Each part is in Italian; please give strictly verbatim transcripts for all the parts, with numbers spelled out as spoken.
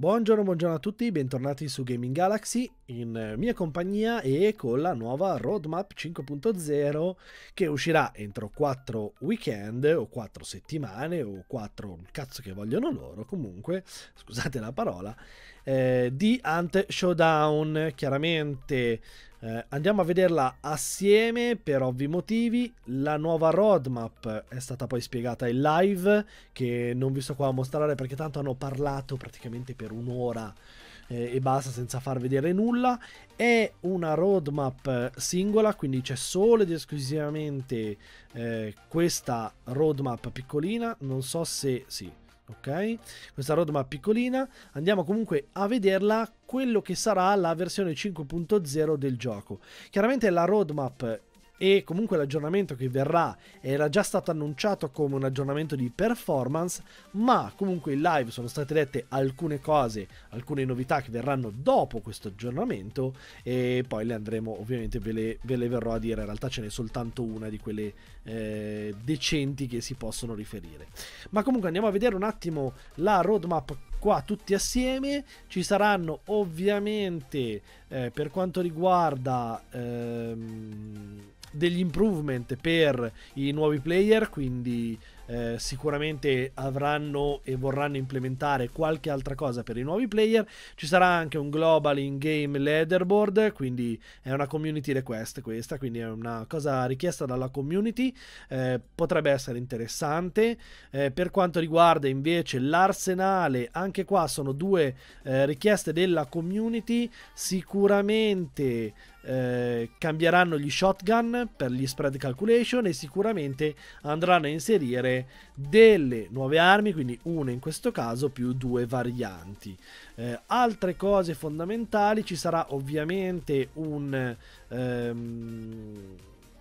Buongiorno, buongiorno a tutti, bentornati su Gaming Galaxy in mia compagnia e con la nuova roadmap cinque punto zero che uscirà entro quattro weekend o quattro settimane o quattro cazzo che vogliono loro, comunque, scusate la parola, eh, di Hunt Showdown. Chiaramente eh, andiamo a vederla assieme per ovvi motivi. La nuova roadmap è stata poi spiegata in live, che non vi sto qua a mostrare perché tanto hanno parlato praticamente per un'ora eh, e basta, senza far vedere nulla. È una roadmap singola, quindi c'è solo ed esclusivamente eh, questa roadmap piccolina. Non so se sì, ok, questa roadmap piccolina. Andiamo comunque a vederla, quello che sarà la versione cinque punto zero del gioco. Chiaramente la roadmap e comunque l'aggiornamento che verrà era già stato annunciato come un aggiornamento di performance, ma comunque in live sono state dette alcune cose, alcune novità che verranno dopo questo aggiornamento e poi le andremo, ovviamente ve le, ve le verrò a dire. In realtà ce n'è soltanto una di quelle eh, decenti che si possono riferire, ma comunque andiamo a vedere un attimo la roadmap qua tutti assieme. Ci saranno ovviamente eh, per quanto riguarda ehm, degli improvement per i nuovi player, quindi eh, sicuramente avranno e vorranno implementare qualche altra cosa per i nuovi player. Ci sarà anche un global in-game leaderboard, quindi è una community request questa, quindi è una cosa richiesta dalla community, eh, potrebbe essere interessante. Eh, per quanto riguarda invece l'arsenale, anche qua sono due eh, richieste della community. Sicuramente Eh, cambieranno gli shotgun per gli spread calculation e sicuramente andranno a inserire delle nuove armi, quindi una in questo caso più due varianti. Eh, altre cose fondamentali: ci sarà ovviamente un ehm,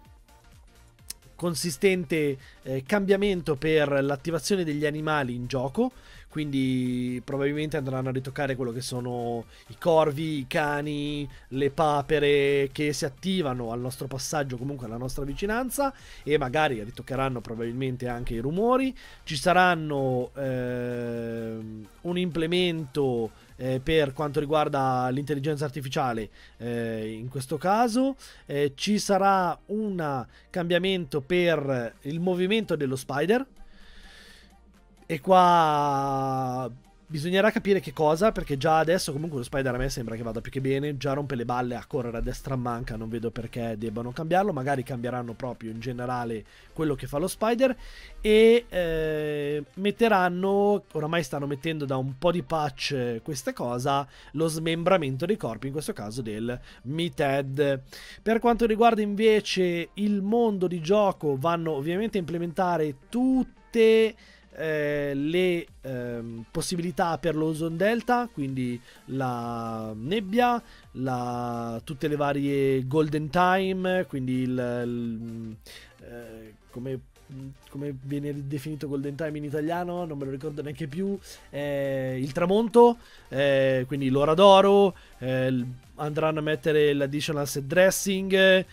consistente eh, cambiamento per l'attivazione degli animali in gioco, quindi probabilmente andranno a ritoccare quello che sono i corvi, i cani, le papere che si attivano al nostro passaggio, comunque alla nostra vicinanza, e magari ritoccheranno probabilmente anche i rumori. Ci saranno eh, un implemento eh, per quanto riguarda l'intelligenza artificiale, eh, in questo caso eh, ci sarà un cambiamento per il movimento dello spider. E qua bisognerà capire che cosa, perché già adesso comunque lo spider a me sembra che vada più che bene, già rompe le balle a correre a destra a manca, non vedo perché debbano cambiarlo. Magari cambieranno proprio in generale quello che fa lo spider e eh, metteranno, oramai stanno mettendo da un po' di patch questa cosa, lo smembramento dei corpi, in questo caso del meathead. Per quanto riguarda invece il mondo di gioco, vanno ovviamente a implementare tutte Eh, le ehm, possibilità per l'ozone delta, quindi la nebbia, la, tutte le varie golden time, quindi il, il eh, come, come viene definito golden time in italiano non me lo ricordo neanche più, eh, il tramonto, eh, quindi l'ora d'oro, eh, andranno a mettere l'additional set dressing,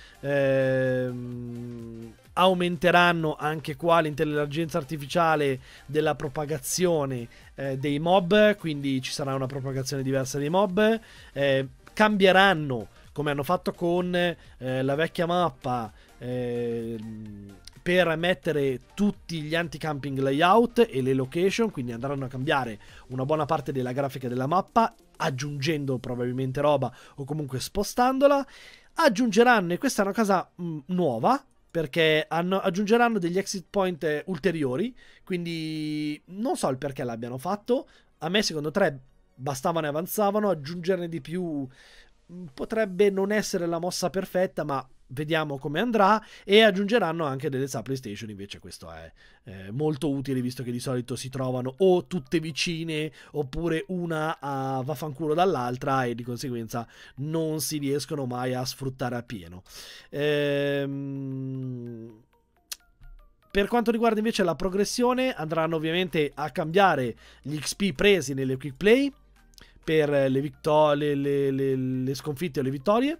ehm, aumenteranno anche qua l'intelligenza artificiale della propagazione eh, dei mob, quindi ci sarà una propagazione diversa dei mob. Eh, cambieranno, come hanno fatto con eh, la vecchia mappa, eh, per mettere tutti gli anti-camping layout e le location, quindi andranno a cambiare una buona parte della grafica della mappa, aggiungendo probabilmente roba o comunque spostandola. Aggiungeranno, e questa è una cosa mh, nuova, perché hanno, aggiungeranno degli exit point eh, ulteriori, quindi non so il perché l'abbiano fatto. A me secondo tre bastavano e avanzavano, aggiungerne di più potrebbe non essere la mossa perfetta, ma vediamo come andrà. E aggiungeranno anche delle supply station, invece questo è eh, molto utile, visto che di solito si trovano o tutte vicine oppure una a vaffanculo dall'altra e di conseguenza non si riescono mai a sfruttare appieno. Ehm... Per quanto riguarda invece la progressione, andranno ovviamente a cambiare gli X P presi nelle quick play per le, vittorie, le, le, le sconfitte o le vittorie,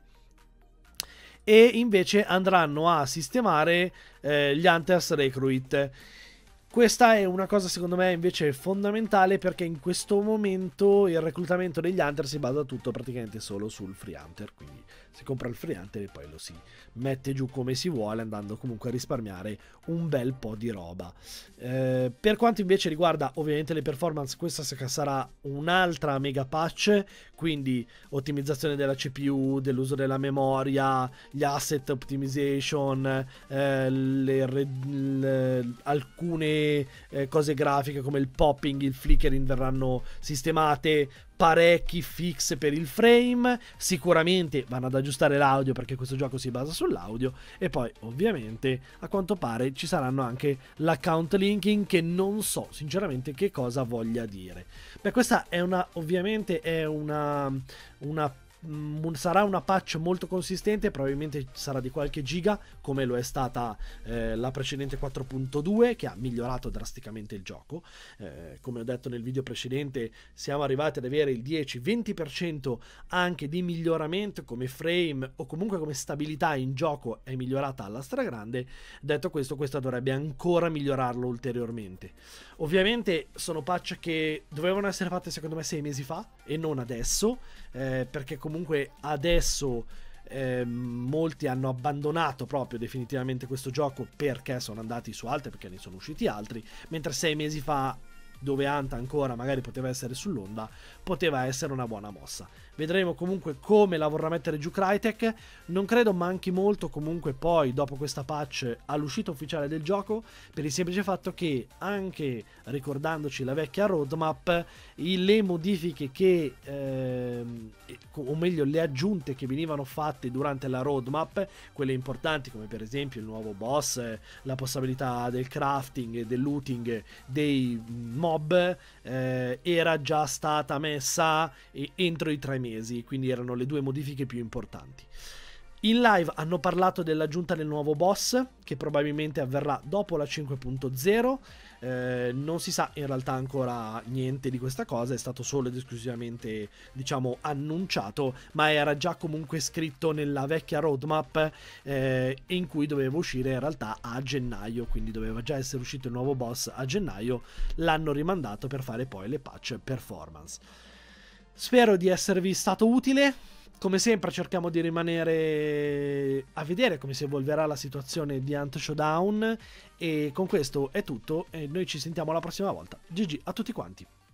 e invece andranno a sistemare eh, gli Hunters Recruit. Questa è una cosa secondo me invece fondamentale, perché in questo momento il reclutamento degli hunter si basa tutto praticamente solo sul free hunter, quindi si compra il free hunter e poi lo si mette giù come si vuole, andando comunque a risparmiare un bel po' di roba. Eh, per quanto invece riguarda ovviamente le performance, questa sarà un'altra mega patch, quindi ottimizzazione della C P U, dell'uso della memoria, gli asset optimization, eh, le, le, alcune Eh, cose grafiche come il popping, il flickering verranno sistemate, parecchi fix per il frame, sicuramente vanno ad aggiustare l'audio perché questo gioco si basa sull'audio, e poi ovviamente a quanto pare ci saranno anche l'account linking, che non so sinceramente che cosa voglia dire. Beh, questa è una, ovviamente è una una sarà una patch molto consistente, probabilmente sarà di qualche giga come lo è stata eh, la precedente quattro punto due, che ha migliorato drasticamente il gioco. Eh, come ho detto nel video precedente, siamo arrivati ad avere il dieci venti per cento anche di miglioramento come frame o comunque come stabilità in gioco, è migliorata alla stragrande. Detto questo, questa dovrebbe ancora migliorarlo ulteriormente. Ovviamente sono patch che dovevano essere fatte secondo me sei mesi fa e non adesso, eh, perché comunque adesso eh, molti hanno abbandonato proprio definitivamente questo gioco perché sono andati su altri, perché ne sono usciti altri, mentre sei mesi fa, dove Anta ancora magari poteva essere sull'onda, poteva essere una buona mossa. Vedremo comunque come la vorrà mettere giù Crytek. Non credo manchi molto comunque poi dopo questa patch all'uscita ufficiale del gioco, per il semplice fatto che, anche ricordandoci la vecchia roadmap, le modifiche che eh, o meglio le aggiunte che venivano fatte durante la roadmap, quelle importanti come per esempio il nuovo boss, la possibilità del crafting e del looting dei mob, eh, era già stata messa entro i tre mesi, quindi erano le due modifiche più importanti. In live hanno parlato dell'aggiunta del nuovo boss, che probabilmente avverrà dopo la cinque punto zero. Eh, non si sa in realtà ancora niente di questa cosa, è stato solo ed esclusivamente, diciamo, annunciato, ma era già comunque scritto nella vecchia roadmap, eh, in cui doveva uscire in realtà a gennaio, quindi doveva già essere uscito il nuovo boss a gennaio. L'hanno rimandato per fare poi le patch performance. Spero di esservi stato utile. Come sempre cerchiamo di rimanere a vedere come si evolverà la situazione di Hunt Showdown, e con questo è tutto e noi ci sentiamo la prossima volta. G G a tutti quanti.